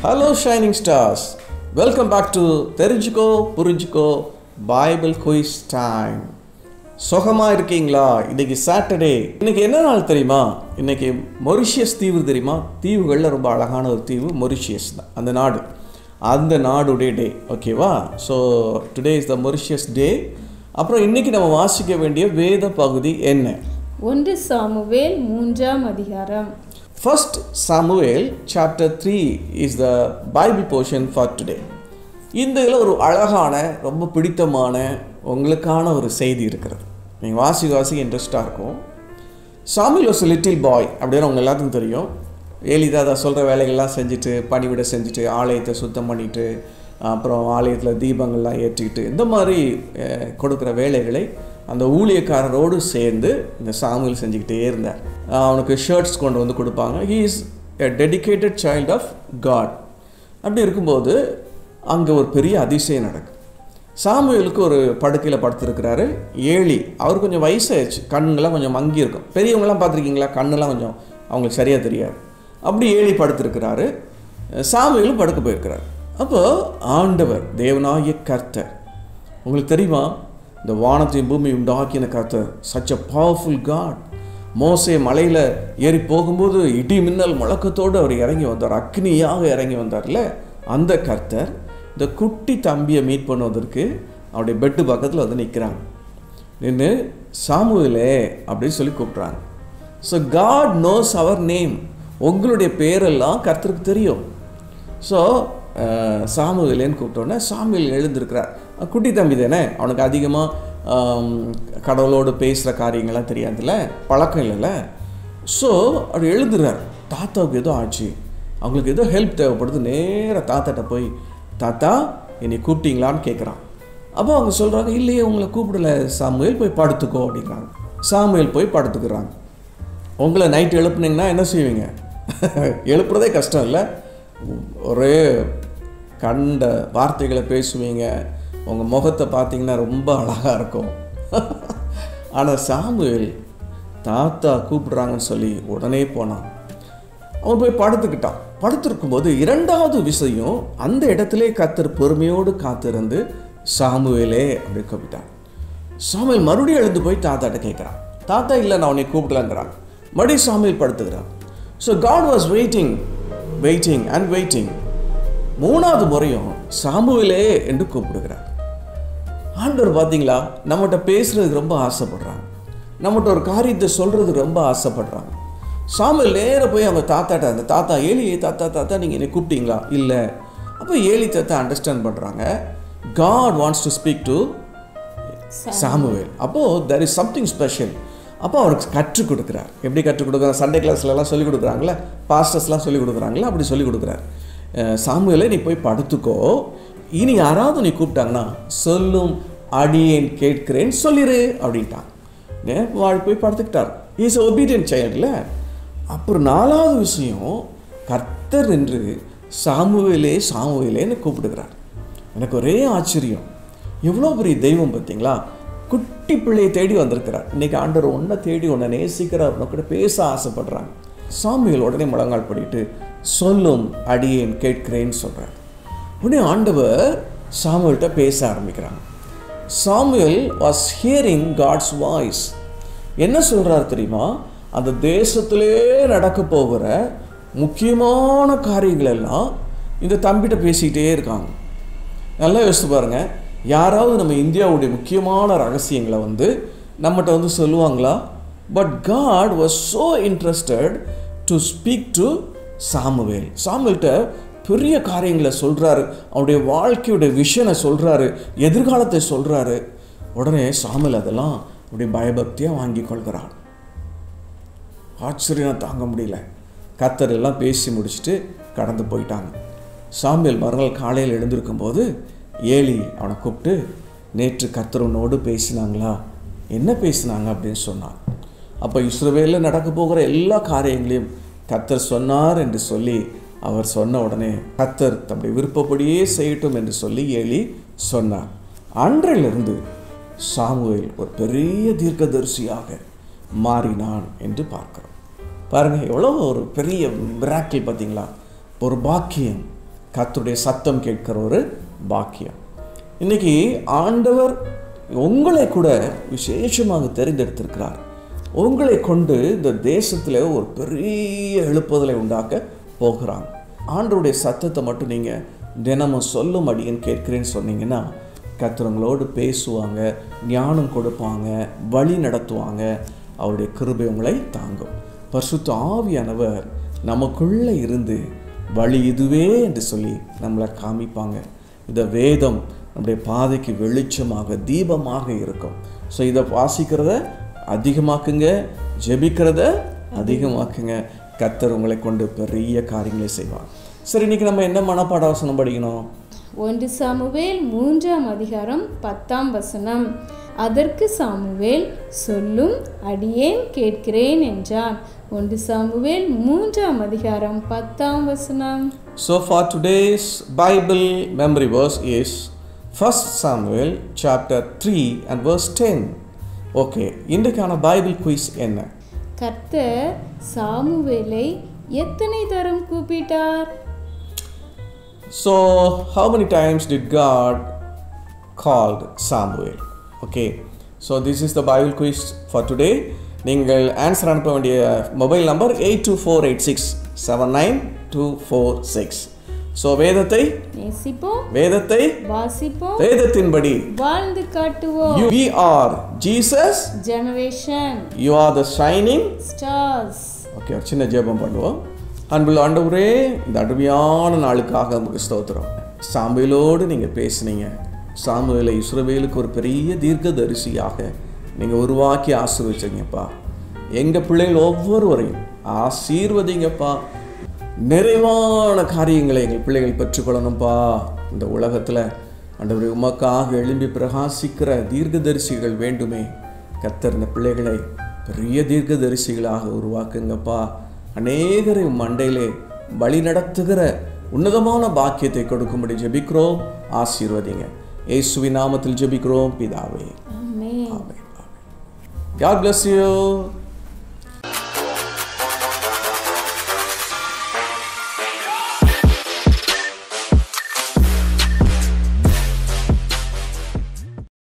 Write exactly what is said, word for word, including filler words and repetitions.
Hello shining stars, welcome back to தெரிஞ்சுக்கோ புரிஞ்சுக்கோ Bible quiz time. சுகமா இருக்கீங்களா? இன்னைக்கு சாட்டர்டே. இன்னைக்கு என்ன நாள் தெரியுமா? இன்னைக்கு மொரிஷியஸ் தீவு தெரியுமா? தீவுகளில் ரொம்ப அழகான ஒரு தீவு மொரிஷியஸ் தான் அந்த நாடு. அந்த நாடுடைய டே, ஓகேவா? So today is the Mauritius day. அப்புறம் இன்னைக்கு நம்ம வாசிக்க வேண்டிய வேத பகுதி என்ன? ஒன்று சாமுவேல் மூன்றாம் அதிகாரம். First Samuel chapter three is the Bible portion for today. இந்த இதில் ஒரு அழகான ரொம்ப பிடித்தமான உங்களுக்கான ஒரு செய்தி இருக்கிறது. நீங்கள் வாசி வாசி இன்ட்ரெஸ்டாக இருக்கும். Samuel was a little boy அப்படின்னு அவங்க எல்லாத்துக்கும் தெரியும். ஏலிதாதா சொல்கிற வேலைகள்லாம் செஞ்சுட்டு பணிவிட செஞ்சுட்டு ஆலயத்தை சுத்தம் பண்ணிவிட்டு அப்புறம் ஆலயத்தில் தீபங்கள்லாம் ஏற்றிக்கிட்டு இந்த மாதிரி கொடுக்குற வேலைகளை அந்த ஊழியக்காரரோடு சேர்ந்து இந்த சாமுவேல் செஞ்சுக்கிட்டே இருந்தார். அவனுக்கு ஷர்ட்ஸ் கொண்டு வந்து கொடுப்பாங்க. He is a dedicated child of God. அப்படி இருக்கும்போது அங்கே ஒரு பெரிய அதிசயம் நடக்கும். சாமுவேலுக்கு ஒரு படுக்கையில் படுத்துருக்கிறாரு ஏலி. அவர் கொஞ்சம் வயசாகிடுச்சு, கண்ணுங்கள்லாம் கொஞ்சம் மங்கி இருக்கும். பெரியவங்களாம் பார்த்துருக்கீங்களா? கண்ணெல்லாம் கொஞ்சம் அவங்களுக்கு சரியாக தெரியாது. அப்படி ஏலி படுத்துருக்கிறாரு, சாமுவேலும் படுக்க போயிருக்கிறார். அப்போது ஆண்டவர் தேவனாகிய கர்த்தர், உங்களுக்கு தெரியுமா, இந்த வானத்தையும் பூமி உண்டாக்கின கர்த்தர், சச் அ பவர்ஃபுல் காட். மோசே மலையில் ஏறி போகும்போது இடி மின்னல் முழக்கத்தோடு அவர் இறங்கி வந்தார், அக்னியாக இறங்கி வந்தார்ல. அந்த கர்த்தர் இந்த குட்டி தம்பியை மீட் பண்ணுவதற்கு அவருடைய பெட்டு பக்கத்தில் வந்து நிற்கிறாங்க. நின்று சாமுவேலே அப்படின்னு சொல்லி கூப்பிட்றாங்க. ஸோ காட் நோஸ் அவர் நேம். உங்களுடைய பேரெல்லாம் கர்த்தருக்கு தெரியும். ஸோ சாமுவேலேன்னு கூப்பிட்டோன்னே சாமுவேல் எழுந்திருக்கிறார். குட்டி தம்பி தானே, அவனுக்கு அதிகமாக கடவுளோடு பேசுகிற காரியங்கள்லாம் தெரியாதுல்ல, பழக்கம் இல்லைல்ல. ஸோ அவர் எழுதுறார். தாத்தாவுக்கு ஏதோ ஆச்சு, அவங்களுக்கு ஏதோ ஹெல்ப் தேவைப்படுது. நேராக தாத்தாட்ட போய், தாத்தா என்னை கூப்பிட்டீங்களான்னு கேட்குறான். அப்போ அவங்க சொல்கிறாங்க, இல்லையே உங்களை கூப்பிடலை சாமுவேல், போய் படுத்துக்கோ அப்படிங்கிறாங்க. சாமுவேல் போய் படுத்துக்கிறாங்க. உங்களை நைட்டு எழுப்புனீங்கன்னா என்ன செய்வீங்க? எழுப்புறதே கஷ்டம் இல்லை, ஒரே கண்ட வார்த்தைகளை பேசுவீங்க, உங்கள் முகத்தை பார்த்தீங்கன்னா ரொம்ப அழகாக இருக்கும். ஆனால் சாமுவேல் தாத்தா கூப்பிடுறாங்கன்னு சொல்லி உடனே போனான். அவன் போய் படுத்துக்கிட்டான். படுத்திருக்கும்போது இரண்டாவது விஷயம், அந்த இடத்துல கர்த்தர் பொறுமையோடு காத்திருந்து சாமுவேலே அப்படி கூப்பிட்டான். சாமுவேல் மறுபடியும் எழுந்து போய் தாத்தாட்ட கேட்குறான். தாத்தா இல்லை நான் உன்னை கூப்பிடலங்கிறான். மறுபடியும் சாமுவேல் படுத்துக்கிறான். So God was waiting waiting and waiting. மூணாவது முறையும் சாமுவேலே என்று கூப்பிடுகிறார். ஆண்டவர் பார்த்தீங்களா, நம்மகிட்ட பேசுறதுக்கு ரொம்ப ஆசைப்படுறாங்க, நம்மகிட்ட ஒரு காரியத்தை சொல்கிறதுக்கு ரொம்ப ஆசைப்படுறாங்க. சாமுவேல் நேராக போய் அவங்க தாத்தாட்ட, அந்த தாத்தா ஏலி, தாத்தா தாத்தா நீங்கள் என்னை கூப்பிட்டீங்களா? இல்லை. அப்போ ஏலி தாத்தா அண்டர்ஸ்டாண்ட் பண்ணுறாங்க, God wants to speak to Samuel. அப்போது தெர் இஸ் சம்திங் ஸ்பெஷல். அப்போ அவருக்கு கற்றுக் கொடுக்குறார். எப்படி கற்றுக் கொடுக்குறாரு? சண்டே கிளாஸ்லலாம் சொல்லிக் கொடுக்குறாங்களே, பாஸ்டர்ஸ்லாம் சொல்லிக் கொடுக்குறாங்களே, அப்படி சொல்லிக் கொடுக்குறாரு. சாமுவேலே நீ போய் படுத்துக்கோ, இனி யாராவது நீ கூப்பிட்டாங்கன்னா சொல்லும் அடியேன் கேட்கிறேன் சொல்லிடு அப்படின்ட்டான். வாழ் போய் படுத்துக்கிட்டார். Is obedient சைல்டுல. அப்புறம் நாலாவது விஷயம், கர்த்தர் என்று சாமுவேலே சாமுவேலேன்னு கூப்பிடுகிறார். எனக்கு ஒரே ஆச்சரியம், எவ்வளோ பெரிய தெய்வம் பார்த்தீங்களா? குட்டி பிள்ளையை தேடி வந்திருக்கிறார். இன்றைக்கி ஆண்டவர் ஒன்றை தேடி ஒன்றை நேசிக்கிறார், கூட பேச ஆசைப்படுறாங்க. சாமுவேல் உடனே முழங்கால் படிட்டு சொல்லும் அடியேன் கேட்கிறேன்னு சொல்கிறார். உடனே ஆண்டவர் சாமுவேல்கிட்ட பேச ஆரம்பிக்கிறாங்க. Samuel was hearing God's voice. என்ன சொல்கிறார் தெரியுமா? அந்த தேசத்திலே நடக்க போகிற முக்கியமான காரியங்கள் எல்லாம் இந்த தம்பிகிட்ட பேசிக்கிட்டே இருக்காங்க. நல்லா யோசித்து பாருங்கள், யாராவது நம்ம இந்தியாவுடைய முக்கியமான ரகசியங்களை வந்து நம்மகிட்ட வந்து சொல்லுவாங்களா? But God was so interested to speak to Samuel. சாமுவேல்கிட்ட பெரிய காரியங்களை சொல்கிறாரு, அவருடைய வாழ்க்கையுடைய விஷனை சொல்கிறாரு, எதிர்காலத்தை சொல்கிறாரு. உடனே சாமுவேல் அதெல்லாம் அப்படி பயபக்தியாக வாங்கி கொள்கிறான். ஆச்சரியம் தாங்க முடியல. கர்த்தர் எல்லாம் பேசி முடிச்சுட்டு கடந்து போயிட்டாங்க. சாமுவேல் மறுநாள் காலையில் எழுந்திருக்கும் போது ஏலி அவனை கூப்பிட்டு, நேற்று கர்த்தர் உன்னோடு பேசினாங்களா? என்ன பேசினாங்க அப்படின்னு சொன்னான். அப்போ இஸ்ரவேலில் நடக்க போகிற எல்லா காரியங்களையும் கர்த்தர் சொன்னார் என்று சொல்லி அவர் சொன்ன உடனே கர்த்தர் தம்முடைய விருப்பப்படியே செய்யட்டும் என்று சொல்லி ஏலி சொன்னார். அன்றிலிருந்து சாமுவேல் ஒரு பெரிய தீர்க்கதரிசியாக மாறினான் என்று பார்க்கிறோம். பாருங்கள், எவ்வளோ ஒரு பெரிய மிராக்கிள் பார்த்தீங்களா? ஒரு பாக்கியம். கர்த்தருடைய சத்தம் கேட்கிற ஒரு பாக்கியம். இன்னைக்கு ஆண்டவர் உங்களை கூட விசேஷமாக தெரிந்தெடுத்திருக்கிறார். உங்களை கொண்டு இந்த தேசத்தில் ஒரு பெரிய எழுப்புதலை உண்டாக்க போகிறாங்க. ஆண்டவருடைய சத்தத்தை மட்டும் நீங்கள் தினமும் சொல்லும் அடியேன்னு கேட்கிறேன்னு சொன்னீங்கன்னா கர்த்தர் உங்களோடு பேசுவாங்க, ஞானம் கொடுப்பாங்க, வழி நடத்துவாங்க. அவருடைய கிருபை உங்களை தாங்கும். பரிசுத்த ஆவியானவர் நமக்குள்ளே இருந்து வழி இதுவே என்று சொல்லி நம்மளை காமிப்பாங்க. இந்த வேதம் நம்முடைய பாதைக்கு வெளிச்சமாக தீபமாக இருக்கும். ஸோ இதை வாசிக்கிறத அதிகமாக்குங்க, ஜெபிக்கிறத அதிகமாக்குங்க. கர்த்தர் உங்களை கொண்டு பெரிய காரியங்களை செய்வார். சரி, இன்னைக்கு நம்ம என்ன மனப்பாட வசனம் படிக்கணும்? ஒன்று சாமுவேல் மூன்றாம் அதிகாரம் பத்தாம் வசனம். அதற்கு சாமுவேல் சொல்லும் அடியேன் கேட்கிறேன் என்றான். ஒன்று சாமுவேல் மூன்றாம் அதிகாரம் பத்தாம் வசனம். So for today's Bible memory verse is First Samuel chapter three and verse ten. Okay, இன்றைக்கான பைபிள் குயிஸ் என்ன? கர்த்தர் சாமுவேலை எத்தனை தரம் கூப்பிட்டார்? So how many times did God called Samuel? Okay, so this is the Bible quiz for today. நீங்கள் answer அனுப்ப வேண்டிய mobile number eight two four eight six seven nine two four six. So வேதத்தை நேசிப்போம், வேதத்தை வாசிப்போம், வேதத்தின்படி வாழ்ந்து காட்டுவோம். You, we are Jesus generation. You are the shining stars. Okay, ஒரு சின்ன ஜெபம் பண்ணுவோம். அன்புள்ள ஆண்டவரே, இந்த அருமையான நாளுக்காக உங்களுக்கு ஸ்தோத்திரம். சாமுவேலோடு நீங்கள் பேசுனீங்க. சாமுவேலை இஸ்ரவேலுக்கு ஒரு பெரிய தீர்க்கதரிசியாக நீங்கள் உருவாக்கி ஆசீர்வதிச்சீங்கப்பா. எங்கள் பிள்ளைகள் ஒவ்வொருவரையும் ஆசீர்வதிங்கப்பா. நிறைவான காரியங்களை எங்கள் பிள்ளைகள் பெற்றுக்கொள்ளணும்ப்பா. இந்த உலகத்தில் ஆண்டவரே உமக்காக எழும்பி பிரகாசிக்கிற தீர்க்கதரிசிகள் வேண்டுமே. கர்த்தர் இந்த பிள்ளைகளை பெரிய தீர்க்கதரிசிகளாக உருவாக்குங்கப்பா. அநேகரை மண்டையிலே வழி நடத்துகிற உன்னதமான பாக்கியத்தை கொடுக்கும்படி ஜெபிக்கிறோம். ஆசீர்வதிங்க. இயேசுவின் நாமத்தில் ஜெபிக்கிறோம் பிதாவே. ஆமென். ஆமென். God bless you.